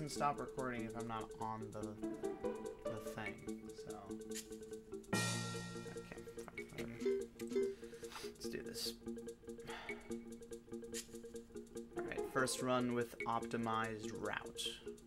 doesn't stop recording if I'm not on the thing. So okay, fine. Let's do this. All right, first run with optimized route.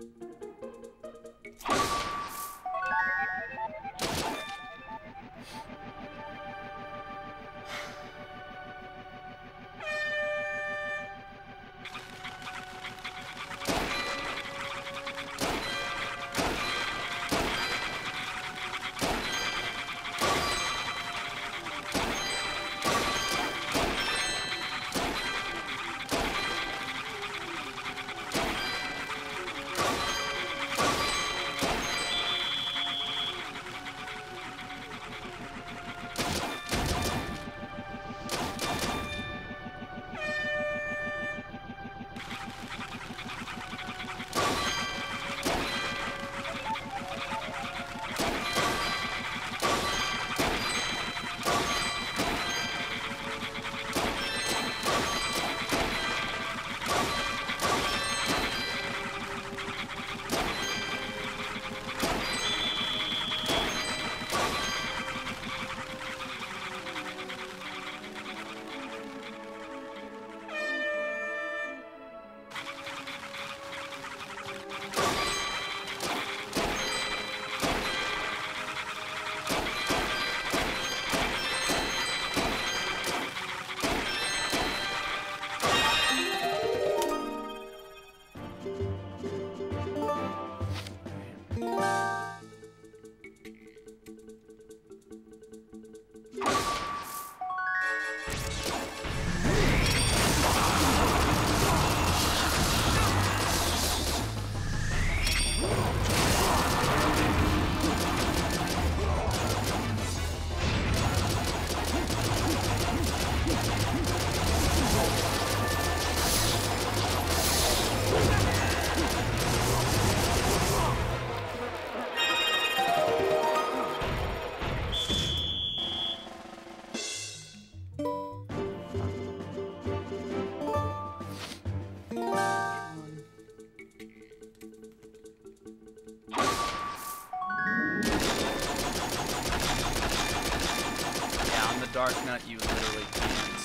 Dark Nut, you literally can't.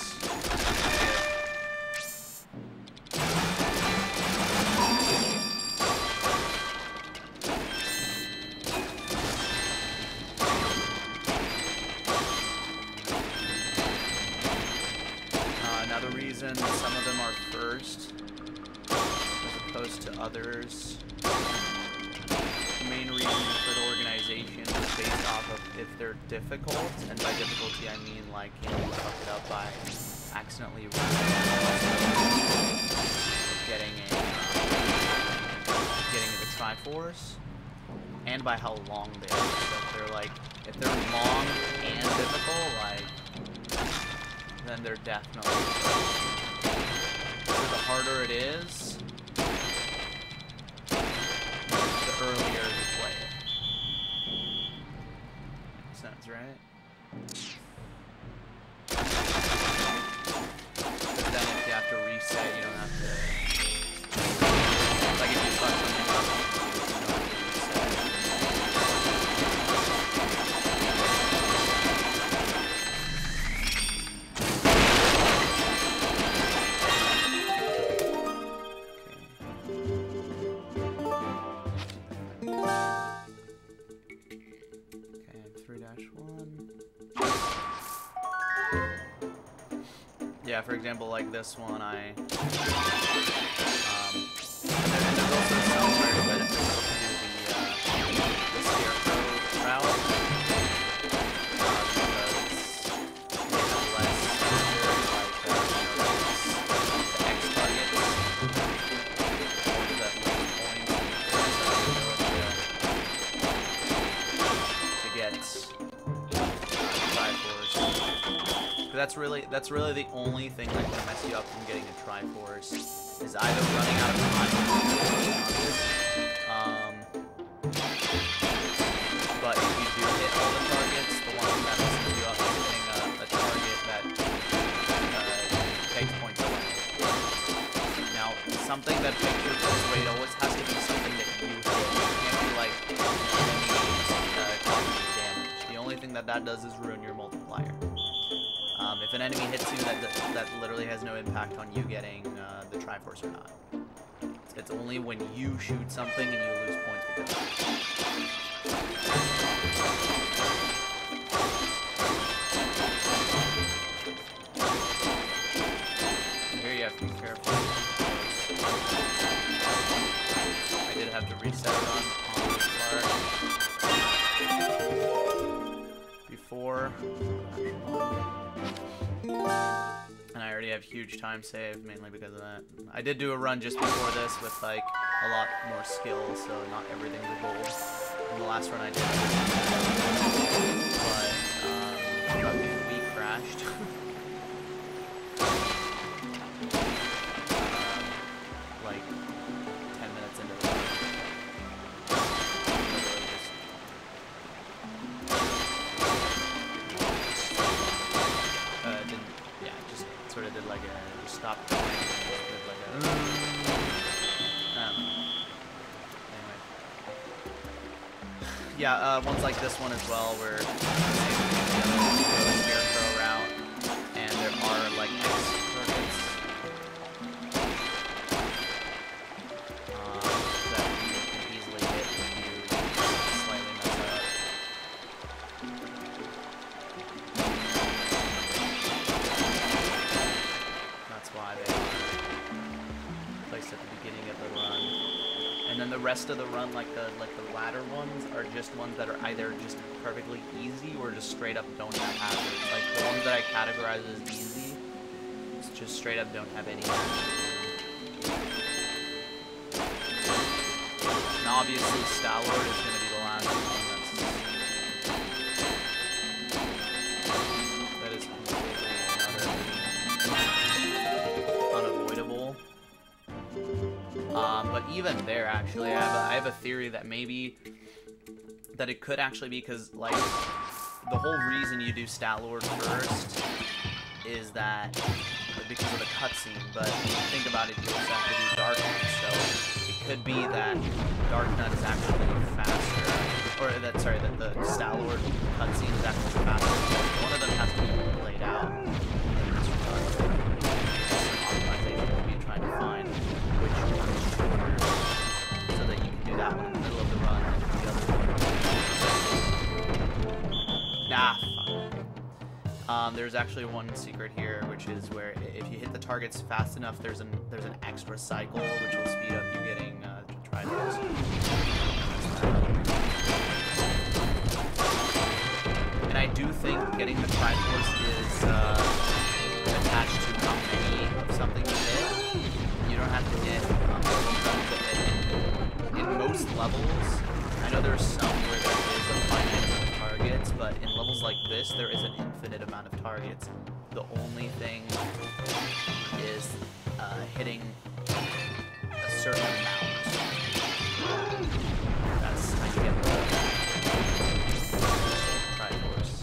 Another reason some of them are first, as opposed to others. The main reason for the organization is based off of if they're difficult, and by difficulty I mean like, you know, you fuck it up by accidentally getting the Triforce, and by how long they are. So if they're long and difficult, like, then they're definitely. So the harder it is, the earlier you play it. Makes sense, right? But then if you have to reset, you don't have to. Like if you fuck something up, you don't have to yeah, for example, like this one, and there's also some weird benefits to do the Scarecrow route, because they have less trigger, like, the X targets, that point, to get Triforce. That's really the only thing that can mess you up from getting a Triforce, is either running out of time, but if you do hit all the targets, the one that messes you up is hitting a target that takes points away. Now, something that takes your points away always has to be something that thing that does is ruin your multiplier. If an enemy hits you, that literally has no impact on you getting the Triforce or not. It's only when you shoot something and you lose points because of it. And here you have to be careful. I did have to reset it on this part before. And I already have huge time saved, mainly because of that. I did do a run just before this with like a lot more skill, so not everything's a gold. And the last run I did, but we crashed. Like 10 minutes into the run. Sort of did like a just stopped going, did like a anyway. Yeah, ones like this one as well, where the Scarecrow route, and there are like X targets that you can easily hit if you slightly mess up. Why they are placed at the beginning of the run, and then the rest of the run, like the latter ones, are just ones that are either just perfectly easy or just straight up don't have hazards. Like the ones that I categorize as easy, it's just straight up don't have any hazards. And obviously, Star-Lord is going to be the last one that is completely unavoidable. But even there, actually, I have a theory that maybe that it could actually be because, like, the whole reason you do Star-Lord first is that because of the cutscene. But if you think about it, you also have to do Dark Knight, so it could be that Dark Knight is actually faster, or that the Star-Lord cutscene is actually faster. One of them has to be played out. Trying to find which one is shorter so that you can do that one in the middle of the run and the other one. Nah, fuck. There's actually one secret here, which is where if you hit the targets fast enough, there's an extra cycle which will speed up you getting Triforce. And I do think getting the Triforce is attached to how many of something you hit. You don't have to hit in most levels. I know there's some where there is a finite amount of targets, but in levels like this, there is an infinite amount of targets. The only thing is hitting a certain amount. That's how you get the Triforce.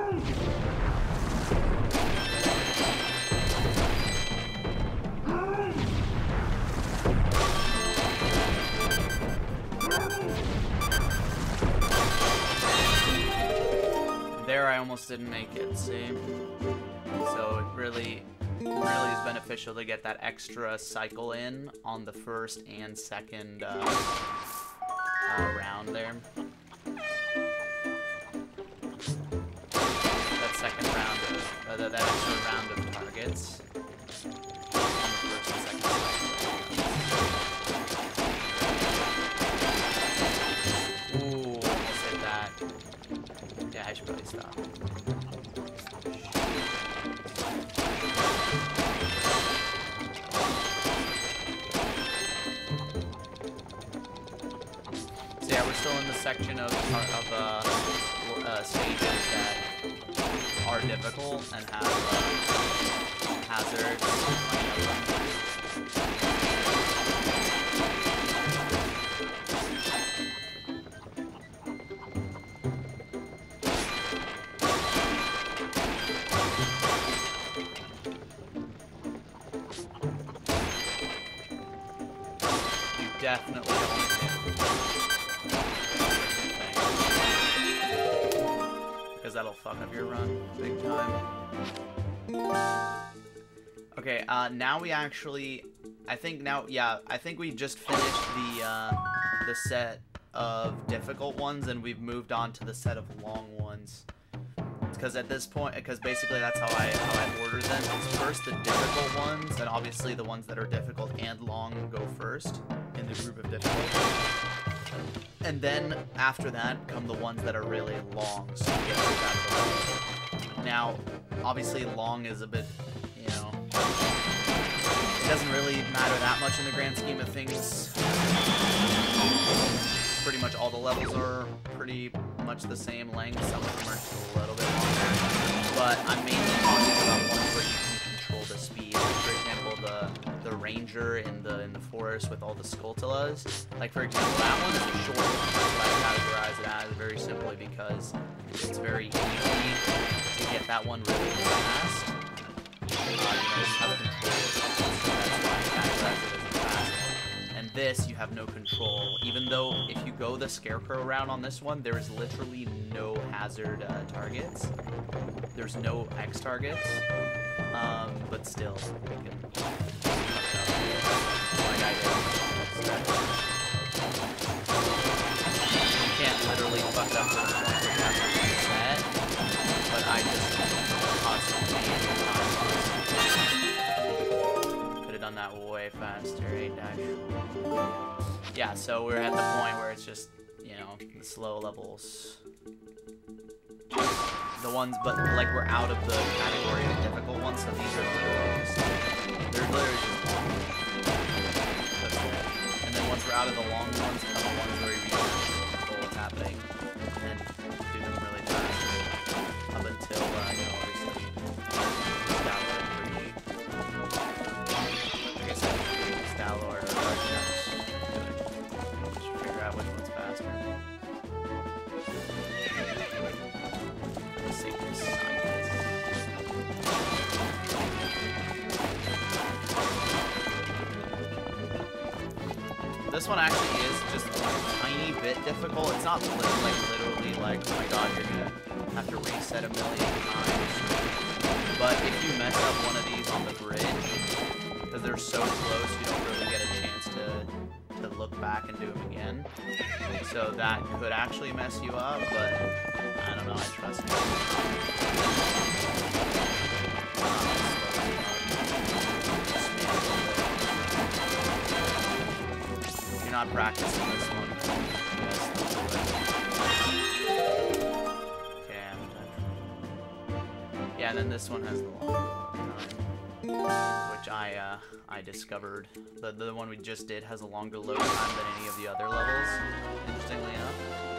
There I almost didn't make it, see? So it really is beneficial to get that extra cycle in on the first and second round there. That second round of, that extra round of targets on the first and second round. Ooh, almost hit that. Yeah, I should probably stop. So yeah, we're still in the section of stages that are difficult and have hazards. Definitely don't hit. Because that'll fuck up your run big time. Okay, now we actually, I think we just finished the set of difficult ones, and we've moved on to the set of long ones. Because at this point, because basically that's how I order them. It's first the difficult ones, and obviously the ones that are difficult and long go first in the group of difficult. And then after that come the ones that are really long, so you get those out of the way. Now, obviously long is a bit, you know, it doesn't really matter that much in the grand scheme of things. Pretty much all the levels are pretty much the same length. Some of them are just a little bit longer. But I'm mainly talking about ones where you can control the speed. Like, for example, the ranger in the forest with all the Skulltulas. Like, for example, that one is a short one. That's why I categorize it as very simply because it's very easy to get that one really fast. You just have control. So that's why I categorize it as a fast one. And this, you have no control. Even though if you go the Scarecrow route on this one, there is literally no hazard targets. There's no X targets. But still, we can like I did. You can't literally fuck up to the point where you have to reset, but I just constantly could have done that way faster, 8-. Yeah, so we're at the point where it's just, you know, the slow levels. The ones, but like we're out of the category of difficult ones, so these are literally just, they're literally just long. That's it. And then once we're out of the long ones, come the ones where you control what's happening, and do them really fast, up until, you know, obviously, Star-Lord pretty, like I said, Star-Lord or Darkness. Just figure out which one's faster. This one actually is just a tiny bit difficult. It's not literally like, oh my god, you're gonna have to reset a million times. But if you mess up one of these on the bridge, because they're so close, you don't really get a chance to look back and do them again. So that could actually mess you up, but I don't know, I trust you. If you're not practicing this one, okay, I'm done. Yeah, and then this one has the long time, which I discovered. The one we just did has a longer load time than any of the other levels, interestingly enough.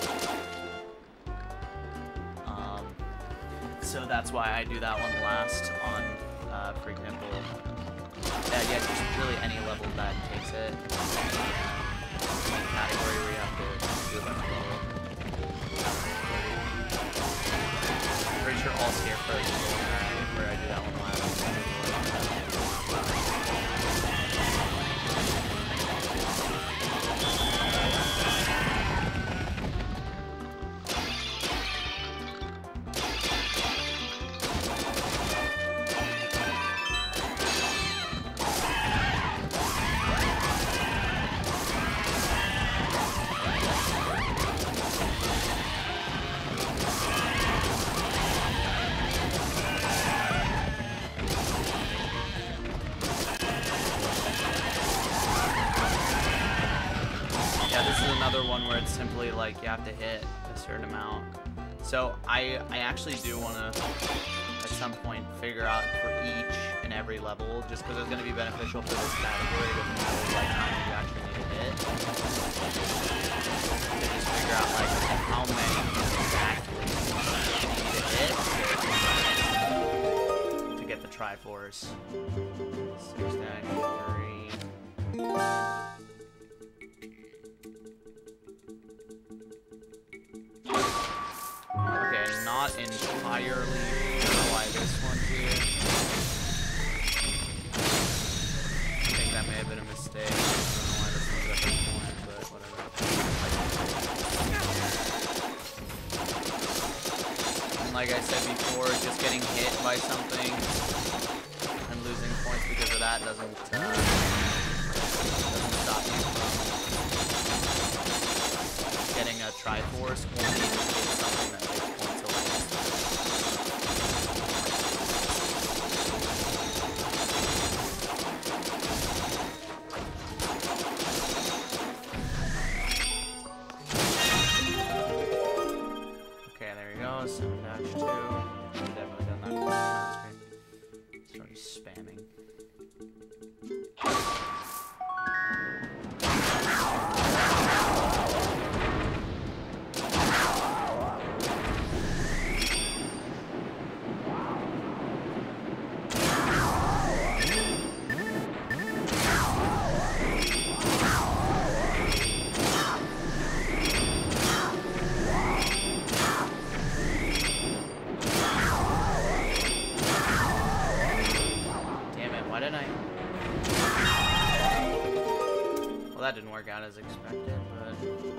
So that's why I do that one last on, for example, yeah, just really any level that takes it. Category where you have to do a bunch of level. Pretty sure all Scarecrows where I do that one last. Simply like you have to hit a certain amount. So I actually do want to at some point figure out for each and every level, just because it's going to be beneficial for this category to know what time you actually need to hit. To just figure out like how many exactly you need to hit to get the Triforce. 6-3. Okay, not entirely sure why this one's here. I think that may have been a mistake. I don't know why this one's at this point, but whatever. And like I I said before, just getting hit by something and losing points because of that doesn't stop you from getting a Triforce when you get something that takes points away. Okay, there we go. 7-2. I've definitely done that faster. Started spamming. That didn't work out as expected, but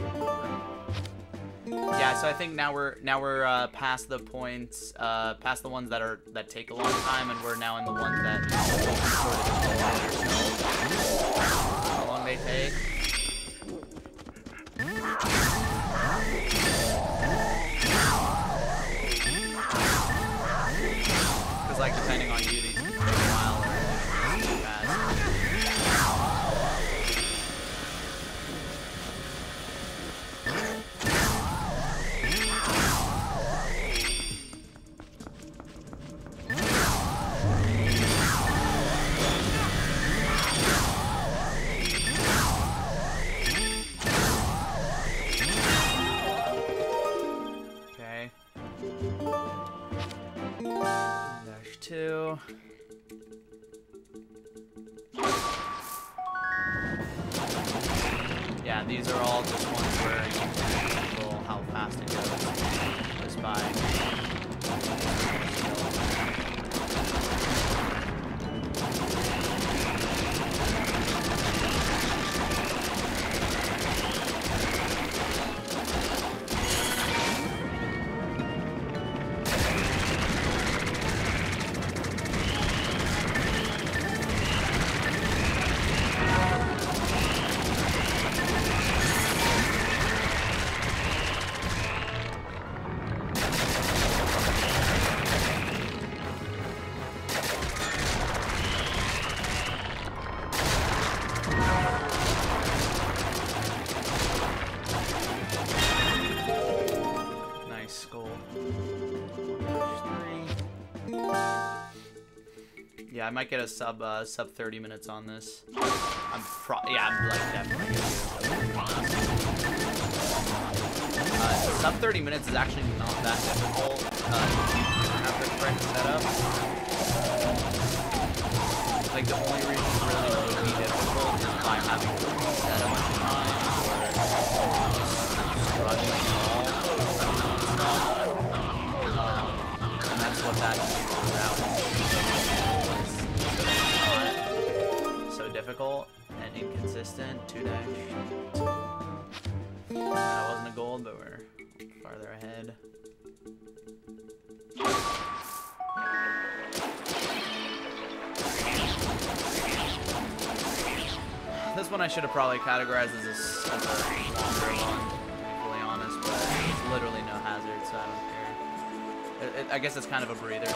yeah. So I think now we're past the points, past the ones that take a long time, and we're now in the ones that sort of how long they take. Because like depending on you, these can take a while or too fast. Two. Yeah, these are all just ones where you can control how fast it goes just by I might get a sub 30 minutes on this. I'm like definitely sub 30 minutes is actually not that difficult if you have the correct setup. Like the only reason it really would be difficult is by having to reset a bunch of times or struggling at all. And that's what that route is. Difficult and inconsistent. 2-. That wasn't a gold, but we're farther ahead. This one I should have probably categorized as a longer one, to be fully honest, but there's literally no hazard, so I don't care. I guess it's kind of a breather.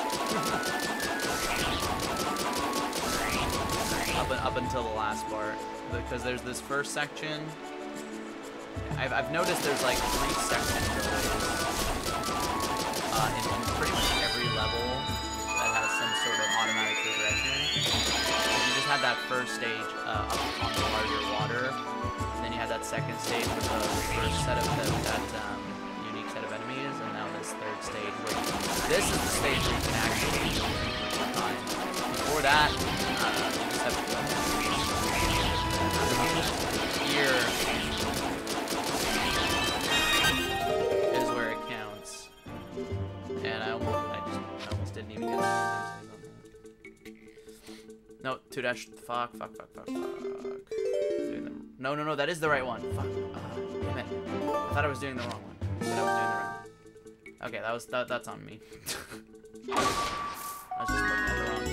Up until the last part, because there's this first section. I've noticed there's like 3 sections in pretty much every level that has some sort of automatic progression. You just had that first stage up on the larger water, and then you had that second stage with the first set of that unique set of enemies, and now this third stage. This is the stage where you can actually do time. Before that, here is where it counts, and I almost didn't even get it. No, 2-. Fuck. No, that is the right one. Fuck. Damn it. I thought I was doing the wrong one, but I was doing the right one. Okay, that's on me. I was just looking at the wrong.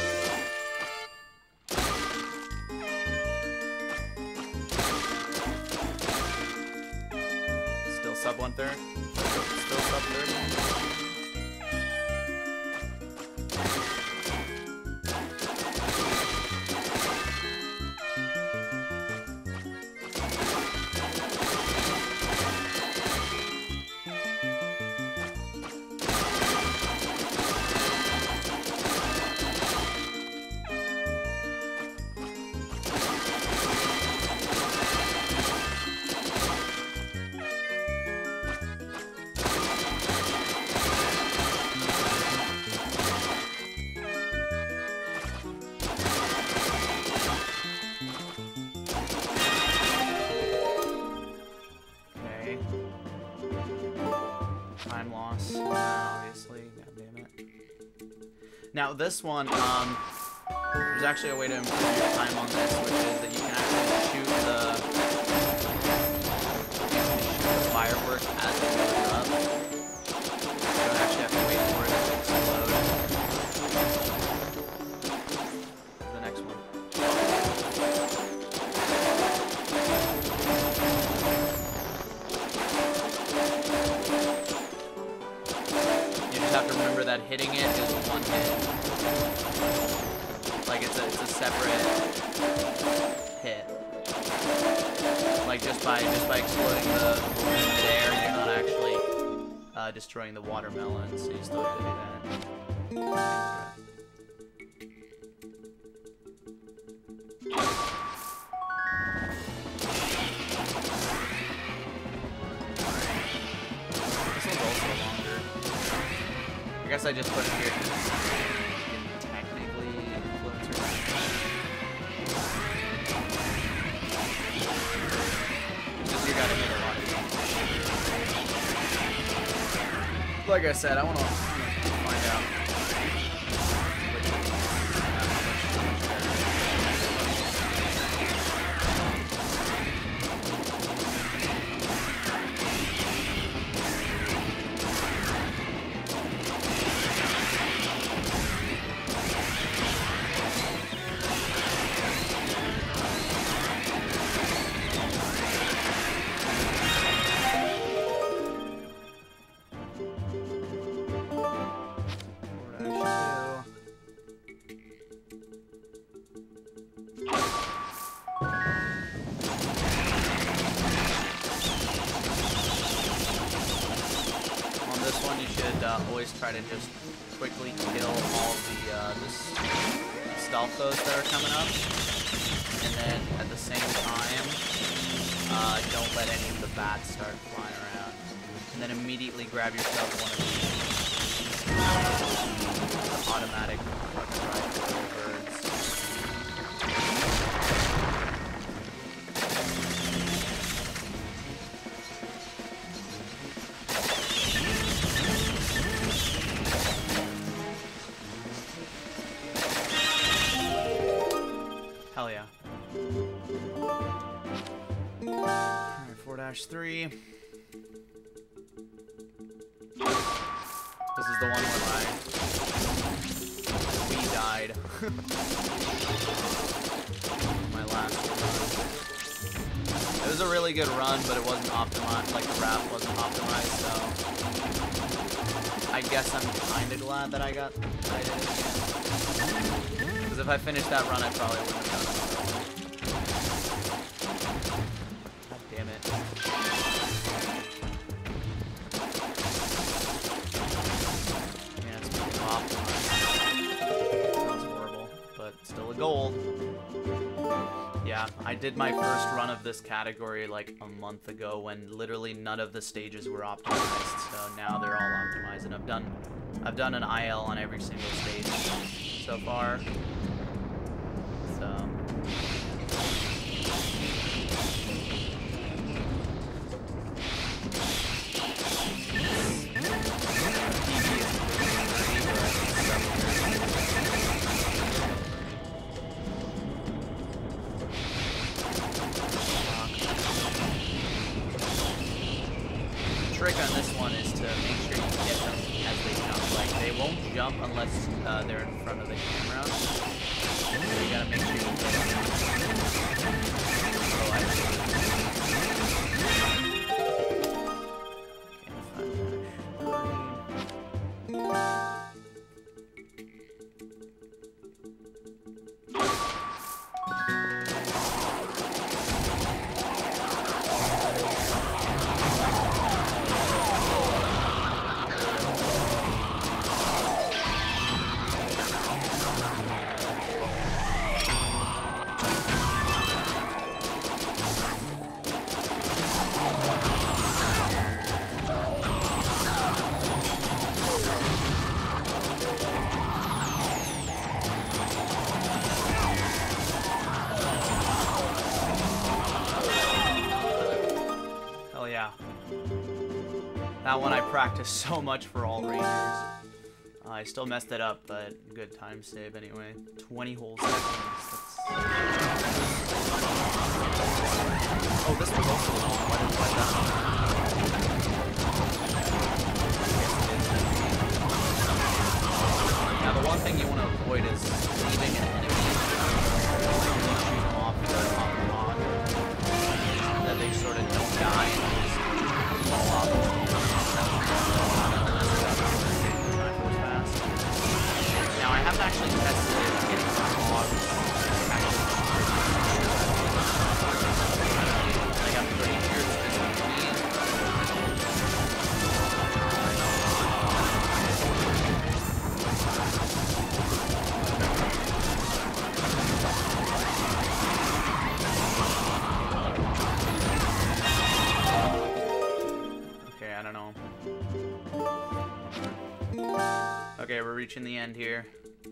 Still sub 1/3. Still sub 30. Now this one, there's actually a way to improve your time on this, which is that you can actually shoot the firework as it goes up. You don't actually have to wait for it to explode. The next one. You just have to remember that hitting it is one hit. Like it's a separate hit. Like just by exploding the balloon in midair, you're not actually destroying the watermelon, so you still gotta do that. This one's also longer. I guess I just put it here because technically influencer. Just you gotta hit a lot of these. Like I said, I wanna find out which ones have how much better. Always try to just quickly kill all the stealth foes that are coming up, and then at the same time, don't let any of the bats start flying around, and then immediately grab yourself one of these automatic fucking rifle birds. Hell yeah. Alright, 4-3. This is the one where we died. My last run. It was a really good run, but it wasn't optimized, like the raft wasn't optimized, so I guess I'm kinda glad that I did it again. Because if I finished that run, I probably wouldn't have done it. God damn it. Man, it's pretty optimized. Sounds horrible, but still a gold. Yeah, I did my first run of this category like a month ago when literally none of the stages were optimized, so now they're all optimized, and I've done an IL on every single stage so far. So the trick on this one is to make sure you jump unless they're in front of the camera. So you gotta make sure you get that one I practiced so much for all Rangers. I still messed it up, but good time save anyway. 20 whole seconds. Oh, this was also long. Why didn't I that? Now, the one thing you want to avoid is leaving an enemy shoot them off the log, that they sort of don't die and just fall off. Now I haven't actually tested getting some logs. Like I'm pretty sure it's just me. Okay, I don't know. Okay, we're reaching the end here.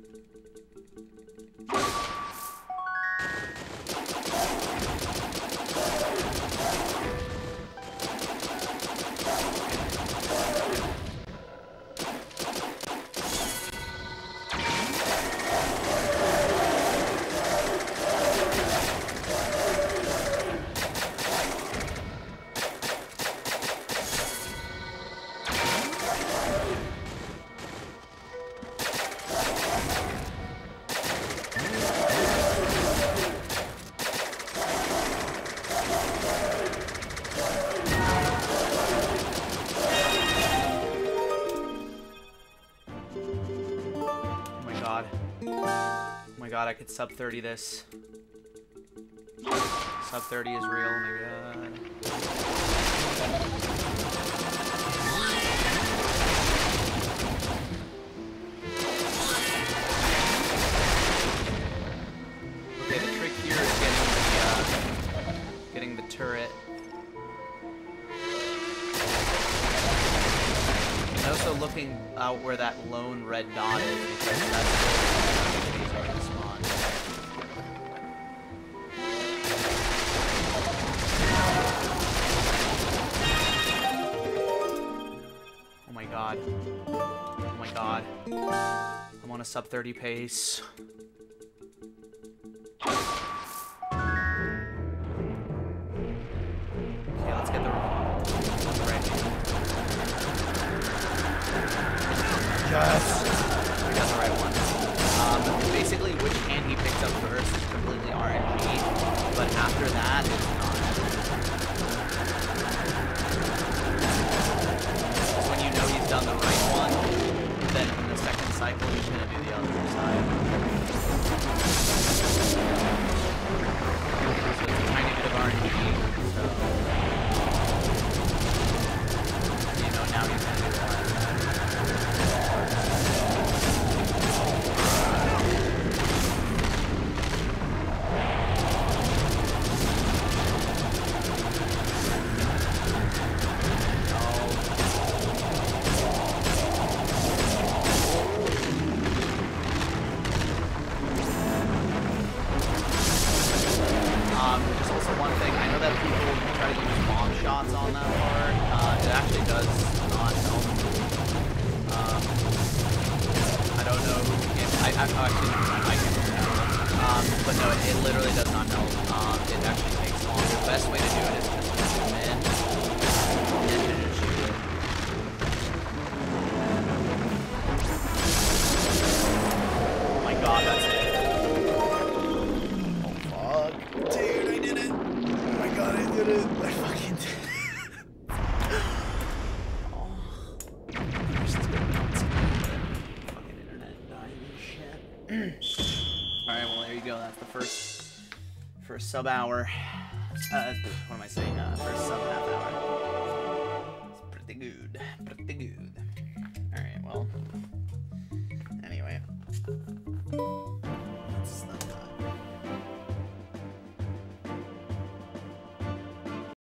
I could sub 30 this. Sub 30 is real, oh my god. Okay, the trick here is getting the turret. And also looking out where that lone red dot is, because that's where these are to spawn. Oh my god. Oh my god. I'm on a sub 30 pace. Okay, let's get the right. Yes! We got the right one. Basically, which hand he picks up first is completely RNG, but after that, it's not. Because when you know he's done the right one, then in the second cycle, he's going to do the other side. So it's a tiny bit of RNG, so... You know, now he's going to do that. But no, it literally does not help. It actually takes long. The best way to do it is just to zoom in and then just shoot it. Alright, well there you go. That's the first sub hour. What am I saying? First sub half hour. It's pretty good. Pretty good.